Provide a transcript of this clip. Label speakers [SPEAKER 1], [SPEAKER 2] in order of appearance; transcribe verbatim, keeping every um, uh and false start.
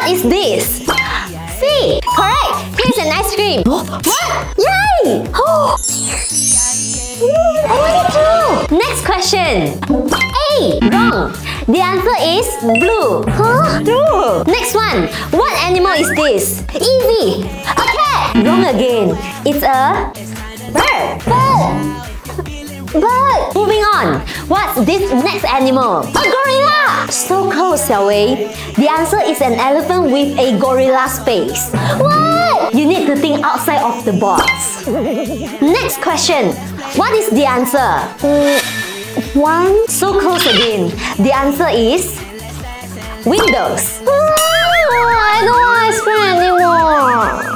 [SPEAKER 1] What is this? C. Correct. Here's an ice cream. What? Yay! Oh. I want it too. Next question. A. Wrong. The answer is blue. Huh? True. Next one. What animal is this? Easy. A cat. Wrong again. It's a bird. Bird. But moving on, what's this next animal? A gorilla! So close, YAEY. The answer is an elephant with a gorilla's face. What? You need to think outside of the box. Next question. What is the answer? Mm, one. So close again. The answer is windows. Oh, I don't want ice cream anymore.